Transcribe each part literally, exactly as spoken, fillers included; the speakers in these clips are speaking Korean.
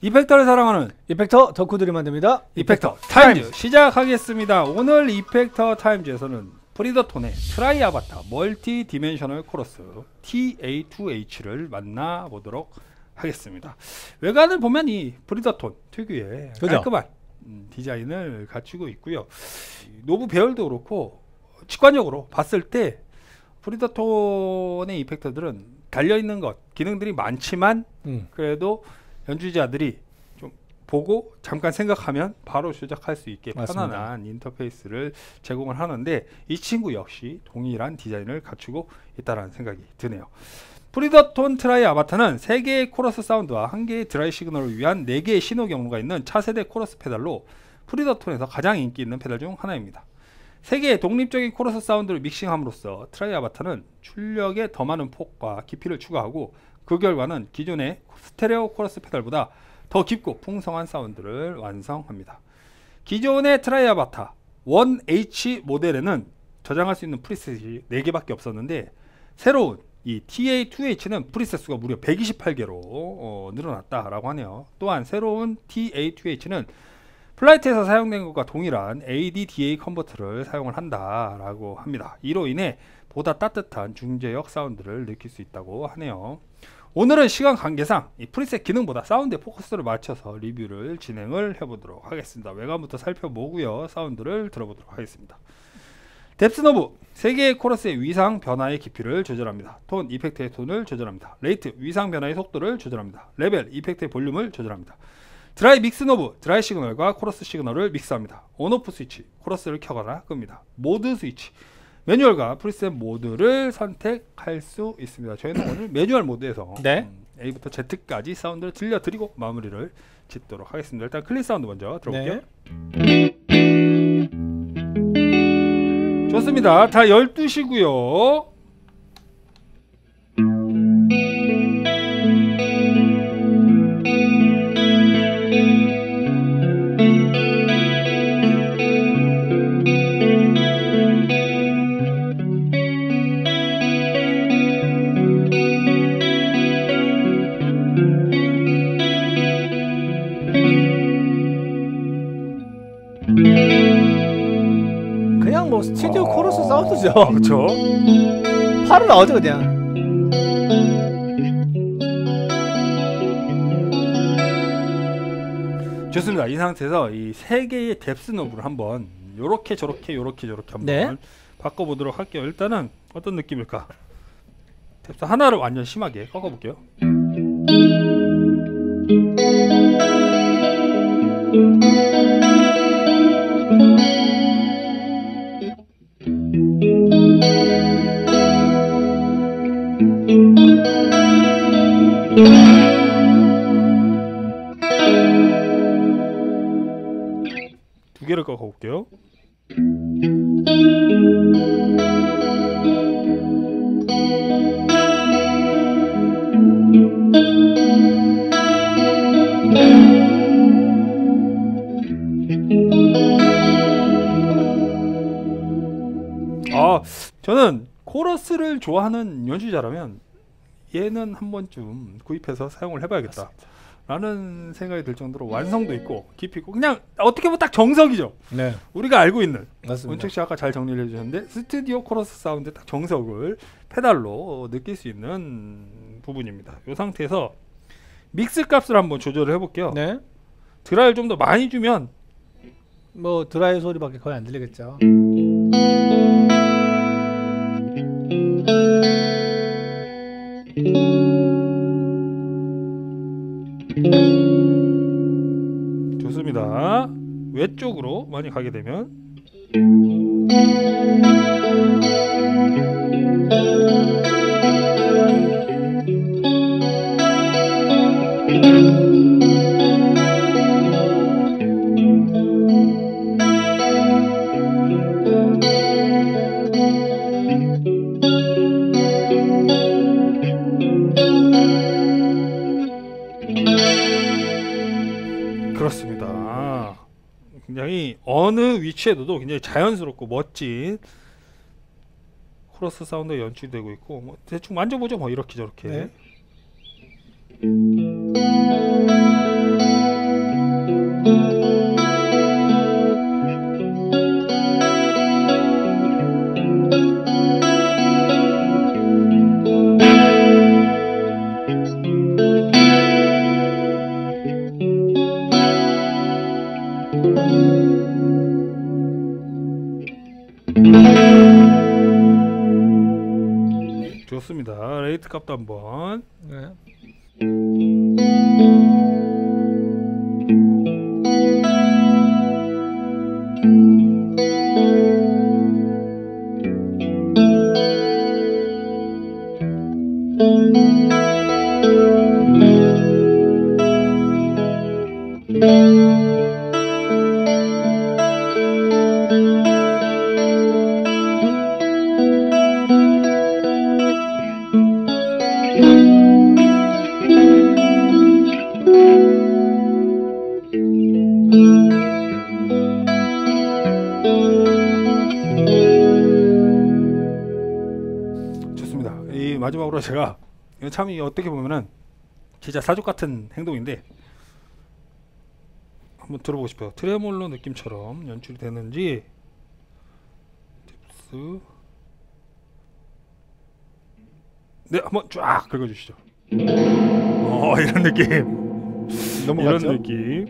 이펙터를 사랑하는 이펙터 덕후들이 만듭니다. 이펙터 타임즈, 타임즈 시작하겠습니다. 오늘 이펙터 타임즈에서는 프리더톤의 트라이 아바타 멀티 디멘셔널 코러스 티 에이 투 에이치를 만나보도록 하겠습니다. 외관을 보면 이 프리더톤 특유의 그죠? 깔끔한 음, 디자인을 갖추고 있고요. 노브 배열도 그렇고 직관적으로 봤을 때 프리더톤의 이펙터들은 달려있는 것 기능들이 많지만 음. 그래도 연주자들이 좀 보고 잠깐 생각하면 바로 조작할 수 있게 맞습니다. 편안한 인터페이스를 제공을 하는데 이 친구 역시 동일한 디자인을 갖추고 있다는 생각이 드네요. 프리더톤 트라이 아바타는 세 개의 코러스 사운드와 한 개의 드라이 시그널을 위한 네 개의 신호 경로가 있는 차세대 코러스 페달로 프리더톤에서 가장 인기 있는 페달 중 하나입니다. 세 개의 독립적인 코러스 사운드를 믹싱함으로써 트라이 아바타는 출력에 더 많은 폭과 깊이를 추가하고 그 결과는 기존의 스테레오 코러스 페달보다 더 깊고 풍성한 사운드를 완성합니다. 기존의 트라이 아바타 원 에이치 모델에는 저장할 수 있는 프리셋이 네 개밖에 없었는데 새로운 이 티 에이 투 에이치는 프리셋 수가 무려 백이십팔 개로 어, 늘어났다라고 하네요. 또한 새로운 티 에이 투 에이치는 플라이트에서 사용된 것과 동일한 에이 디 디 에이 컨버터를 사용을 한다라고 합니다. 이로 인해 보다 따뜻한 중저역 사운드를 느낄 수 있다고 하네요. 오늘은 시간 관계상 이 프리셋 기능보다 사운드에 포커스를 맞춰서 리뷰를 진행을 해보도록 하겠습니다. 외관부터 살펴보고요. 사운드를 들어보도록 하겠습니다. 뎁스 노브 세 개의 코러스의 위상 변화의 깊이를 조절합니다. 톤 이펙트의 톤을 조절합니다. 레이트 위상 변화의 속도를 조절합니다. 레벨 이펙트의 볼륨을 조절합니다. 드라이 믹스 노브 드라이 시그널과 코러스 시그널을 믹스합니다. 온오프 스위치 코러스를 켜거나 끕니다. 모드 스위치 매뉴얼과 프리셋 모드를 선택할 수 있습니다. 저희는 오늘 매뉴얼 모드에서 네. 음, A부터 Z까지 사운드를 들려드리고 마무리를 짓도록 하겠습니다. 일단 클린 사운드 먼저 들어볼게요. 네. 좋습니다. 다 열두 시고요. 그냥 뭐 스튜디오 어... 코러스 사운드죠. 그렇죠. 바로 나오죠 그냥. 좋습니다. 이 상태에서 이 세 개의 뎁스 노브를 한번 요렇게 저렇게 요렇게 저렇게 한번 네. 바꿔보도록 할게요. 일단은 어떤 느낌일까? 뎁스 하나를 완전 심하게 꺾어볼게요. 두 개를 꺾어볼게요. 아, 저는 코러스를 좋아하는 연주자라면 얘는 한 번쯤 구입해서 사용을 해봐야겠다 맞습니다. 라는 생각이 들 정도로 완성도 있고 깊이 있고 그냥 어떻게 보면 딱 정석이죠. 네. 우리가 알고 있는 맞습니다. 은택씨 아까 잘 정리를 해주셨는데 스튜디오 코러스 사운드 딱 정석을 페달로 느낄 수 있는 부분입니다. 이 상태에서 믹스 값을 한번 조절을 해볼게요. 네. 드라이를 좀 더 많이 주면 뭐 드라이 소리밖에 거의 안 들리겠죠. 좋습니다. 외쪽으로 많이 가게 되면 그렇습니다. 굉장히 어느 위치에도 굉장히 자연스럽고 멋진 코러스 사운드 연출되고 있고 뭐 대충 만져보죠. 뭐 이렇게 저렇게. 네. 좋습니다. 레이트 값도 한번. 네. 좋습니다. 이 마지막으로 제가 참 이 어떻게 보면은 진짜 사족 같은 행동인데 한번 들어보고 싶어요. 트레몰로 느낌처럼 연출이 되는지. tip스. 네, 한번 쫙 긁어주시죠. 어, 이런 느낌. 넘어갔죠? 이런 느낌.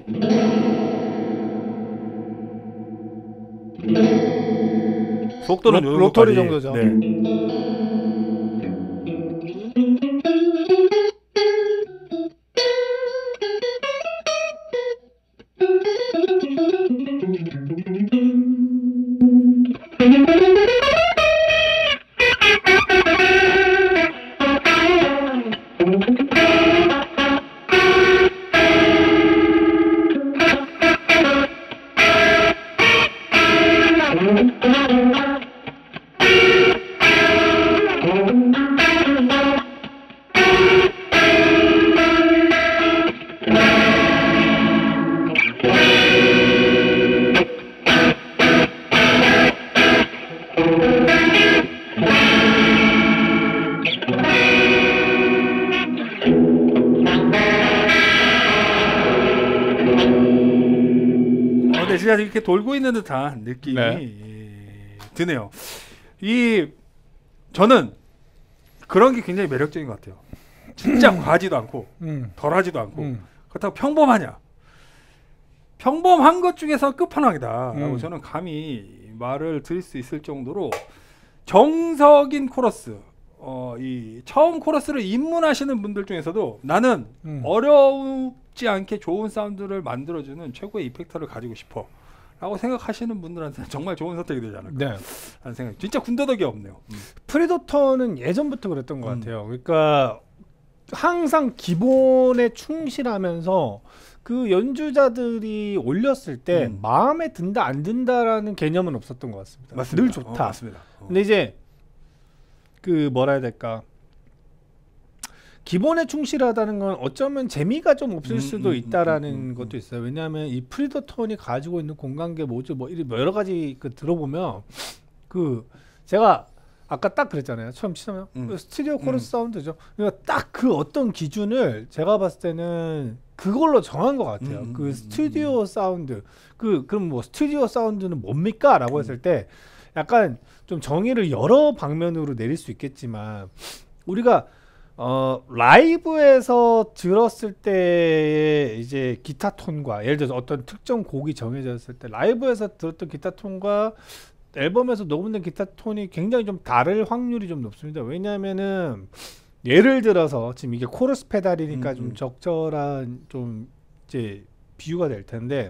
속도는 로- 요 로터리 정도까지. 정도죠. 네. 어, 근데 진짜 이렇게 돌고 있는 듯한 느낌이 네. 드네요. 이 저는 그런 게 굉장히 매력적인 것 같아요. 진짜 과하지도 않고 음. 덜하지도 않고 음. 그렇다고 평범하냐? 평범한 것 중에서 끝판왕이다라고 음. 저는 감히 말을 드릴 수 있을 정도로 정석인 코러스. 어, 이 처음 코러스를 입문하시는 분들 중에서도 나는 음. 어렵지 않게 좋은 사운드를 만들어주는 최고의 이펙터를 가지고 싶어 라고 생각하시는 분들한테는 정말 좋은 선택이 되지 않을까 네. 하는 생각이 진짜 군더더기 없네요. 음. 프리도터는 예전부터 그랬던 것 음. 같아요. 그러니까 항상 기본에 충실하면서 그 연주자들이 올렸을 때 음. 마음에 든다 안 든다라는 개념은 없었던 것 같습니다. 맞습니다. 늘 좋다. 어, 맞습니다. 어. 근데 이제 그 뭐라 해야 될까, 기본에 충실하다는 건 어쩌면 재미가 좀 없을 음, 수도 음, 있다라는 음, 음, 음. 것도 있어요. 왜냐하면 이 프리더톤이 가지고 있는 공간계 모듈 뭐 이런 여러 가지 그 들어보면 그 제가 아까 딱 그랬잖아요. 처음 치면 음. 그 스튜디오 코러스 음. 사운드죠. 그러니까 딱 그 어떤 기준을 제가 봤을 때는 그걸로 정한 것 같아요. 음, 음, 그 음, 스튜디오 사운드. 그 그럼 뭐 스튜디오 사운드는 뭡니까?라고 했을 때 약간 좀 정의를 여러 방면으로 내릴 수 있겠지만 우리가 어 라이브에서 들었을 때의 이제 기타 톤과 예를 들어서 어떤 특정 곡이 정해졌을 때 라이브에서 들었던 기타 톤과 앨범에서 녹음된 기타 톤이 굉장히 좀 다를 확률이 좀 높습니다. 왜냐하면은 예를 들어서 지금 이게 코러스 페달이니까 음, 좀 음. 적절한 좀 이제 비유가 될 텐데,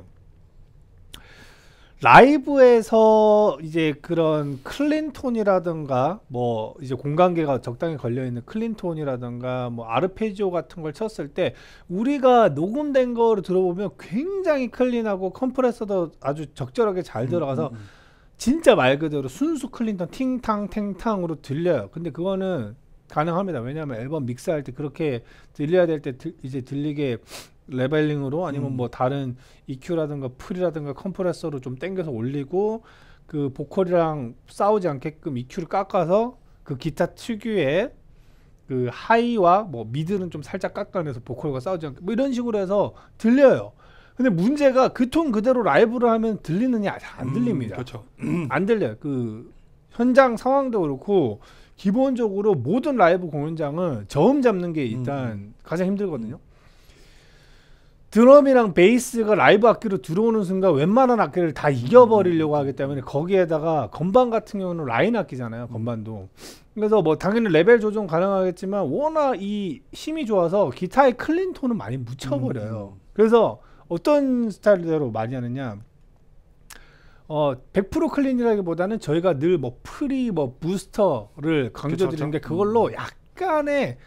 라이브에서 이제 그런 클린 톤이라든가 뭐 이제 공간계가 적당히 걸려 있는 클린 톤이라든가 뭐 아르페지오 같은 걸 쳤을 때 우리가 녹음된 거를 들어보면 굉장히 클린하고 컴프레서도 아주 적절하게 잘 들어가서 음, 음, 음. 진짜 말 그대로 순수 클린톤 팅탕 탱탕으로 들려요. 근데 그거는 가능합니다. 왜냐하면 앨범 믹스할 때 그렇게 들려야 될 때 이제 들리게 레벨링으로 아니면 음. 뭐 다른 이큐라든가 풀이라든가 컴프레서로 좀 당겨서 올리고 그 보컬이랑 싸우지 않게끔 이큐를 깎아서 그 기타 특유의 그 하이와 뭐 미드는 좀 살짝 깎아내서 보컬과 싸우지 않게 뭐 이런 식으로 해서 들려요. 근데 문제가 그 톤 그대로 라이브를 하면 들리느냐? 잘 안 들립니다. 음, 그렇죠. 안 들려요. 그 현장 상황도 그렇고 기본적으로 모든 라이브 공연장은 저음 잡는 게 일단 음. 가장 힘들거든요. 드럼이랑 베이스가 라이브 악기로 들어오는 순간 웬만한 악기를 다 이겨버리려고 하기 때문에 거기에다가 건반 같은 경우는 라인 악기잖아요. 건반도. 그래서 뭐 당연히 레벨 조정 가능하겠지만 워낙 이 힘이 좋아서 기타의 클린 톤은 많이 묻혀버려요. 음. 그래서 어떤 스타일대로 많이 하느냐, 어 백 퍼센트 클린이라기보다는 저희가 늘 뭐 프리 뭐 부스터를 강조드리는 게 그걸로 약간의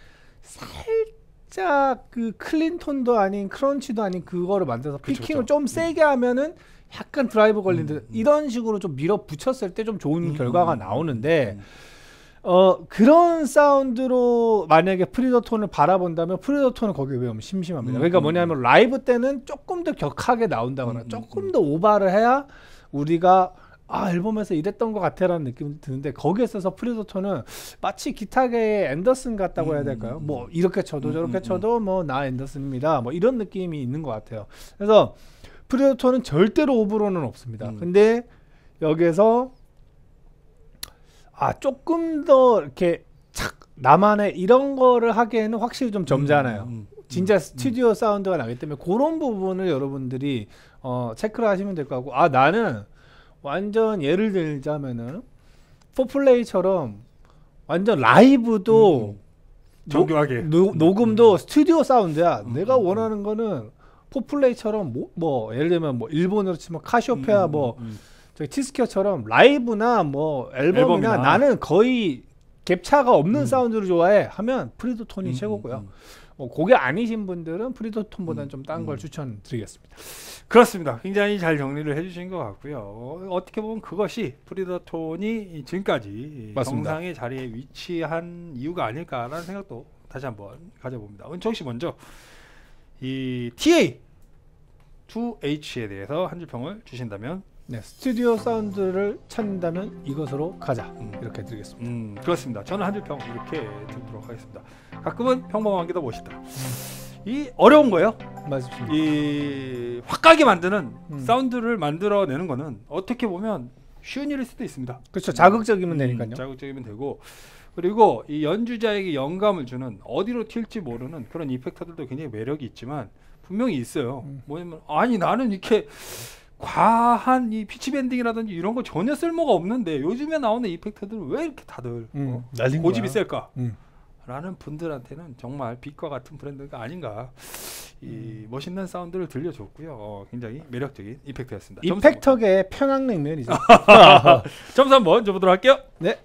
살짝 그 클린 톤도 아닌 크런치도 아닌 그거를 만들어서 그쵸, 피킹을 그쵸. 좀 세게 하면은 약간 드라이브 걸리는데 음, 음. 이런 식으로 좀 밀어 붙였을 때 좀 좋은 음, 결과가 음, 나오는데 음. 어 그런 사운드로 만약에 프리더톤을 바라본다면 프리더톤은 거기에 왜 오면 심심합니다. 음, 그러니까 음, 뭐냐면 라이브 때는 조금 더 격하게 나온다거나 음, 음, 조금 음. 더 오바를 해야 우리가 아 앨범에서 이랬던 것 같아라는 느낌이 드는데 거기에 있어서 프리더톤은 마치 기타계의 앤더슨 같다고 해야 될까요? 음, 뭐 이렇게 쳐도 음, 저렇게 음, 쳐도 뭐 나 앤더슨입니다. 뭐 이런 느낌이 있는 것 같아요. 그래서 프리더톤은 절대로 오브로는 없습니다. 음. 근데 여기에서 아 조금 더 이렇게 착 나만의 이런 거를 하기에는 확실히 좀 점잖아요. 음, 음, 진짜 음, 스튜디오 사운드가 나기 때문에 그런 부분을 여러분들이 어, 체크를 하시면 될 것 같고, 아 나는 완전 예를 들자면은 포플레이처럼 완전 라이브도 음, 정교하게 노, 녹음도 스튜디오 사운드야. 음, 내가 음, 원하는 거는 포플레이처럼 뭐, 뭐 예를 들면 뭐 일본어로 치면 카시오페아 음, 뭐 음, 음. 저기 티스케어처럼 라이브나 뭐 앨범이나, 앨범이나. 나는 거의 갭차가 없는 음. 사운드를 좋아해 하면 프리더톤이 음, 최고고요. 음, 음. 뭐 그게 아니신 분들은 프리더톤보다는 음, 좀 딴 걸 음. 추천드리겠습니다. 그렇습니다. 굉장히 잘 정리를 해주신 것 같고요. 어, 어떻게 보면 그것이 프리더톤이 지금까지 맞습니다. 정상의 자리에 위치한 이유가 아닐까라는 생각도 다시 한번 가져봅니다. 은총 씨 먼저 이 티에이 투 에이치에 대해서 한 줄 평을 주신다면. 네, 스튜디오 사운드를 찾는다면 이것으로 가자. 음. 이렇게 드리겠습니다. 음, 그렇습니다. 저는 한 줄 평 이렇게 드리도록 하겠습니다. 가끔은 평범한 게 더 멋있다. 이 어려운 거예요. 맞습니다. 이 확가게 만드는 음. 사운드를 만들어내는 거는 어떻게 보면 쉬운 일일 수도 있습니다. 그렇죠. 자극적이면 음, 되니까요. 자극적이면 되고, 그리고 이 연주자에게 영감을 주는 어디로 튈지 모르는 그런 이펙터들도 굉장히 매력이 있지만 분명히 있어요. 음. 뭐냐면 아니 나는 이렇게 과한 이 피치 밴딩이라든지 이런 거 전혀 쓸모가 없는데 요즘에 나오는 이펙터들은 왜 이렇게 다들 음, 어, 날린 고집이 거야. 셀까? 음. 라는 분들한테는 정말 빛과 같은 브랜드가 아닌가. 이 음. 멋있는 사운드를 들려줬고요. 어, 굉장히 매력적인 이펙터였습니다. 이펙터계의 평양냉면이죠. 점수, 점수 한번 줘보도록 할게요. 네.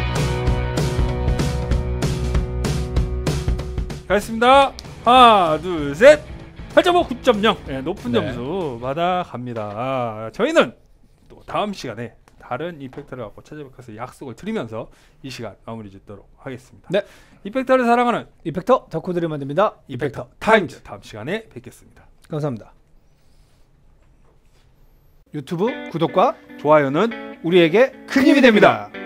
가겠습니다. 하나, 둘, 셋. 팔 점 오, 구 점 영. 네, 높은 네. 점수 받아갑니다. 아, 저희는 또 다음 시간에 다른 이펙터를 갖고 찾아뵙어서 약속을 드리면서 이 시간 마무리 짓도록 하겠습니다. 네. 이펙터를 사랑하는 이펙터 덕후들이 만듭니다. 이펙터 타임즈. 다음 시간에 뵙겠습니다. 감사합니다. 유튜브 구독과 좋아요는 우리에게 큰 힘이 됩니다.